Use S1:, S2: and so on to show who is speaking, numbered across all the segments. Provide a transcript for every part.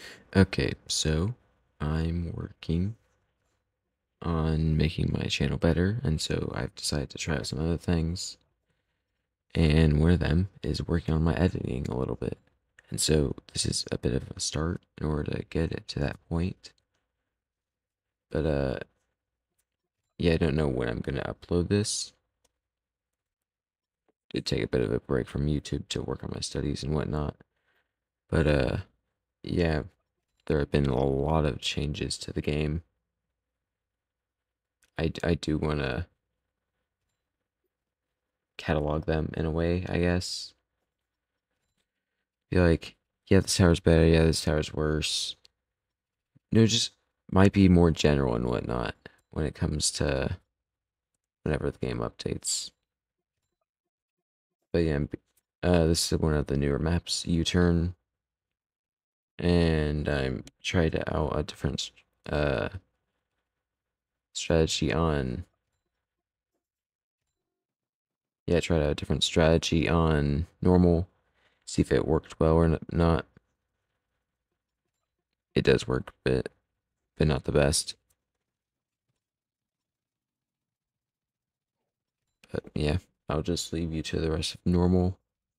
S1: Okay, so I'm working on making my channel better, and so I've decided to try out some other things. And one of them is working on my editing a little bit. And so this is a bit of a start in order to get it to that point. But yeah, I don't know when I'm gonna upload this. To take a bit of a break from YouTube to work on my studies and whatnot. But yeah, there have been a lot of changes to the game. I do want to catalog them in a way, I guess. Be like, yeah, this tower's better, yeah, this tower's worse. No, just might be more general and whatnot when it comes to whenever the game updates. But yeah, this is one of the newer maps, U-turn, and I'm trying out a different uh strategy on. Yeah, tried out a different strategy on normal, see if it worked well or not. It does work, but not the best. But yeah, I'll just leave you to the rest of normal.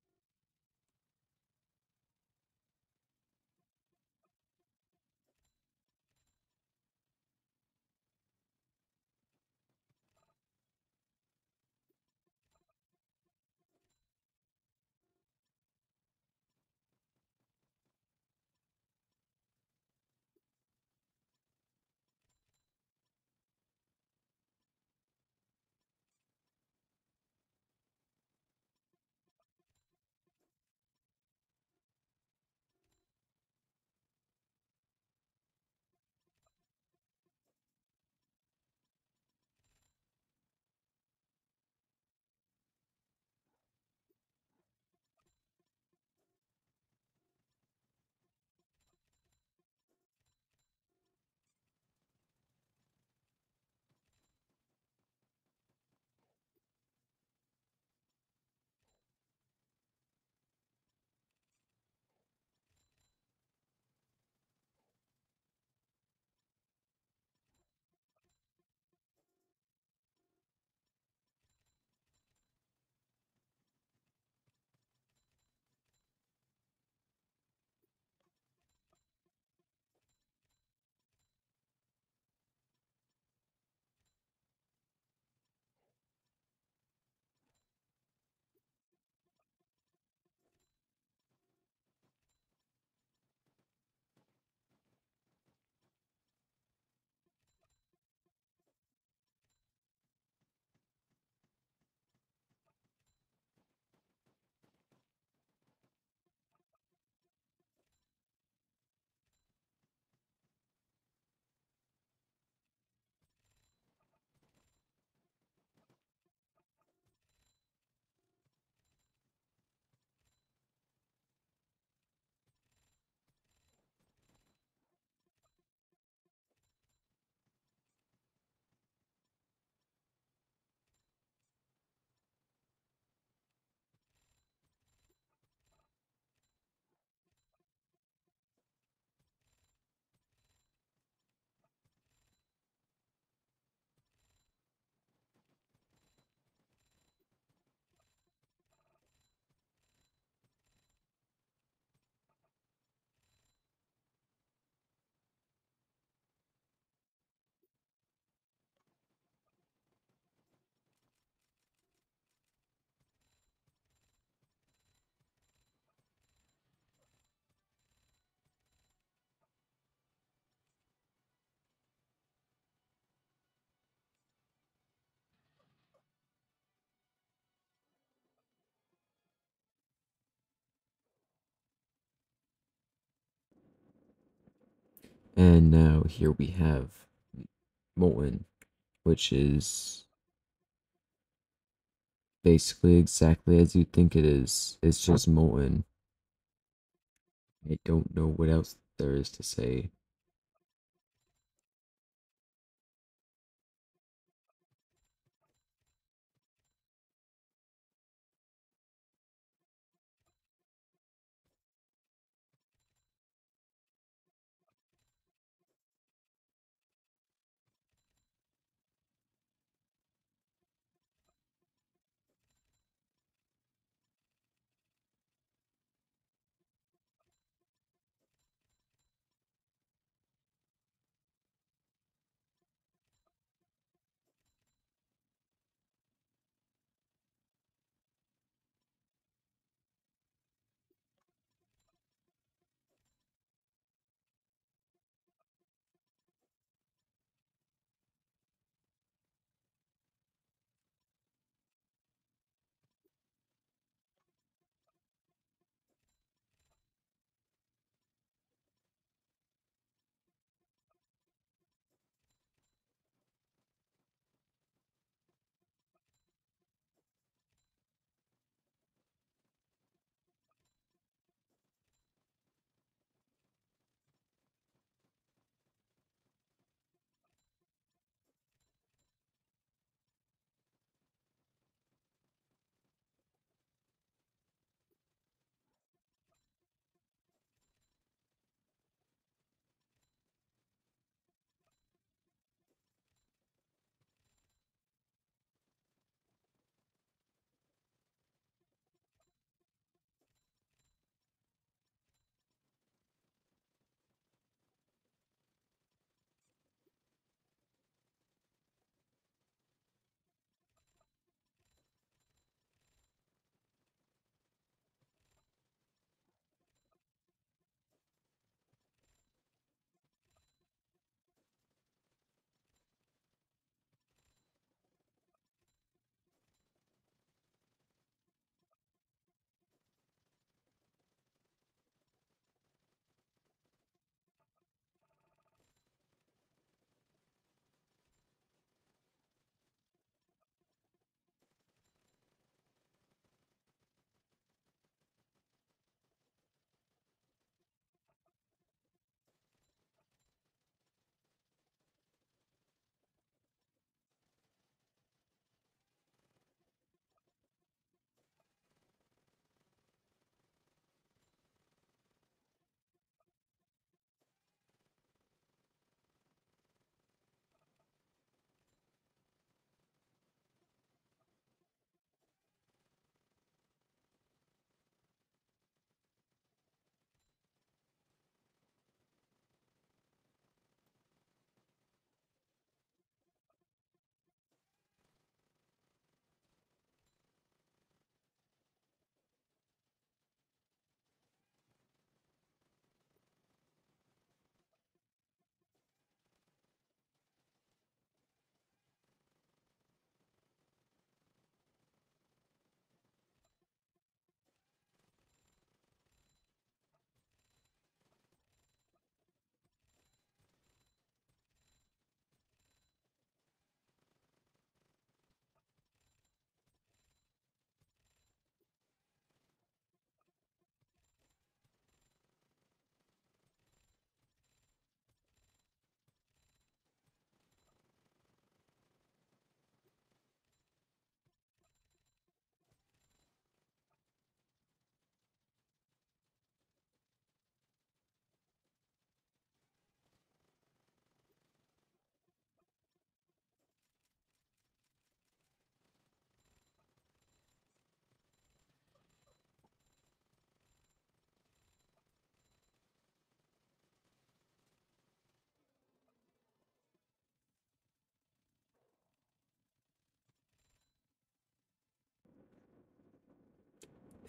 S1: And now here we have Molten, which is basically exactly as you think it is. It's just Molten. I don't know what else there is to say.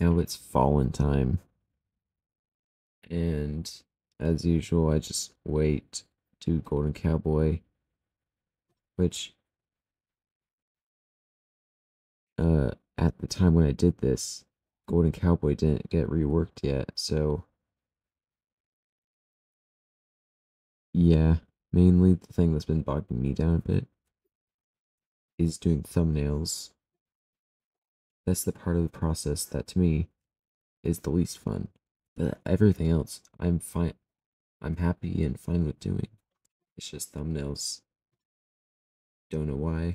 S1: Now it's fallen time, and as usual, I just wait to Golden Cowboy, which at the time when I did this, Golden Cowboy didn't get reworked yet, so yeah, mainly the thing that's been bogging me down a bit is doing thumbnails. That's the part of the process that to me is the least fun. But everything else, I'm fine. I'm happy and fine with doing. It's just thumbnails. Don't know why,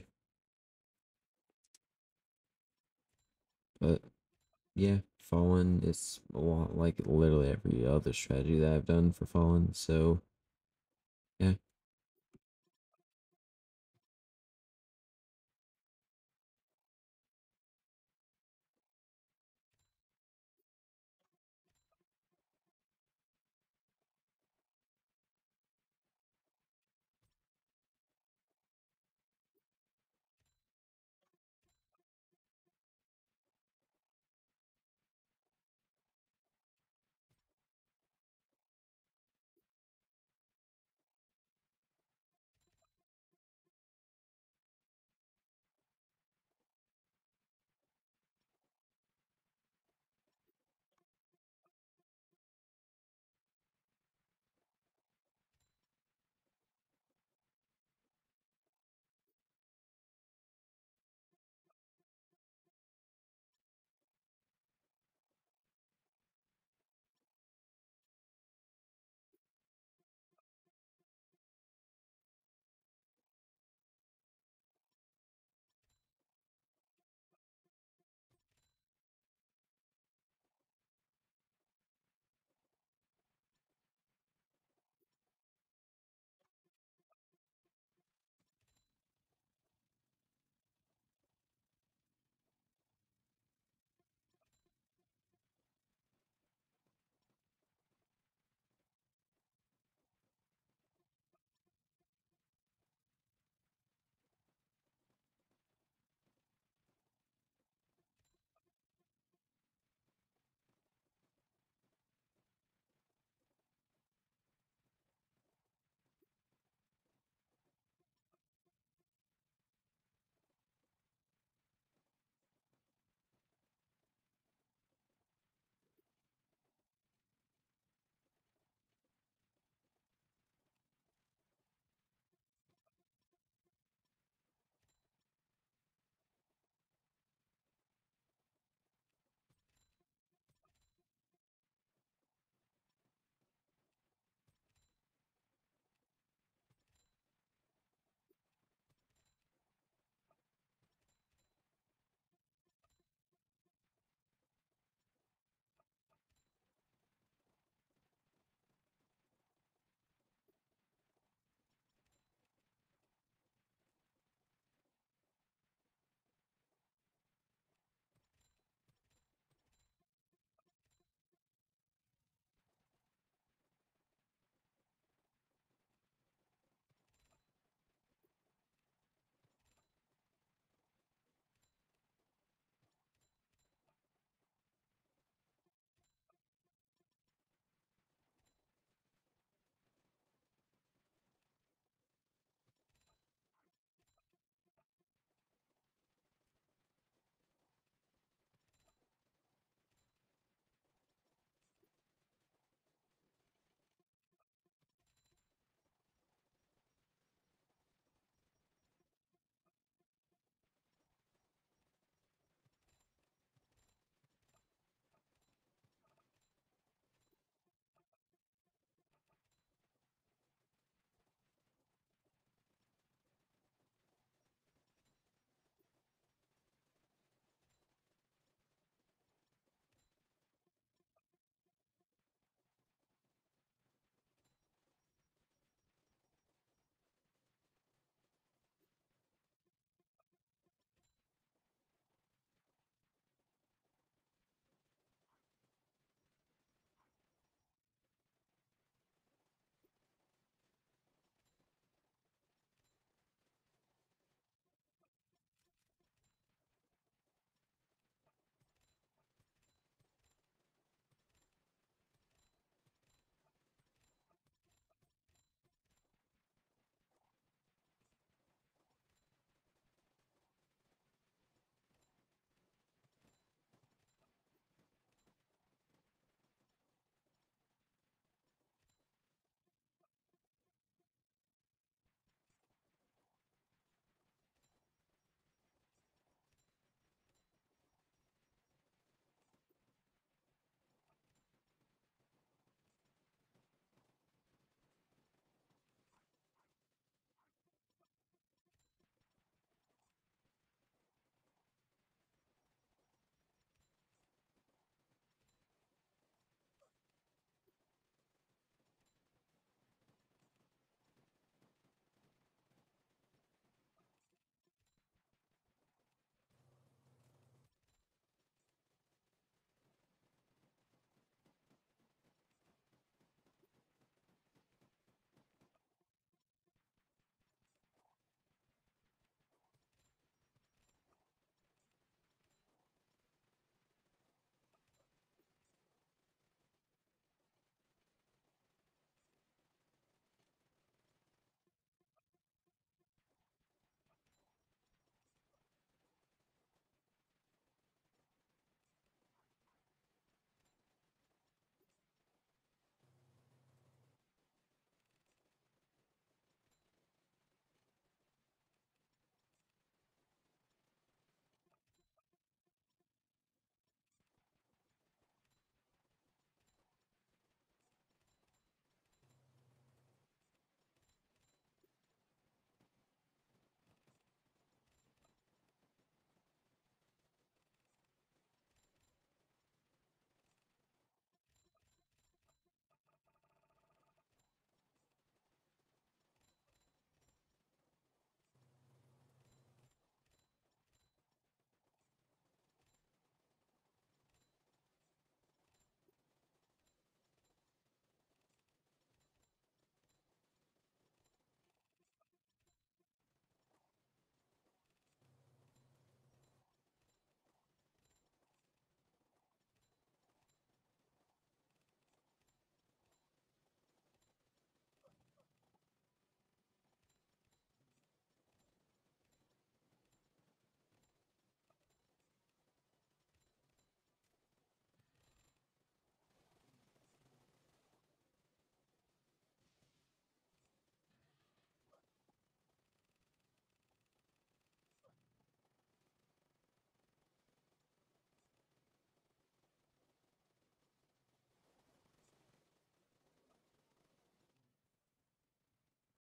S1: but yeah, Fallen is a lot like literally every other strategy that I've done for Fallen. So yeah,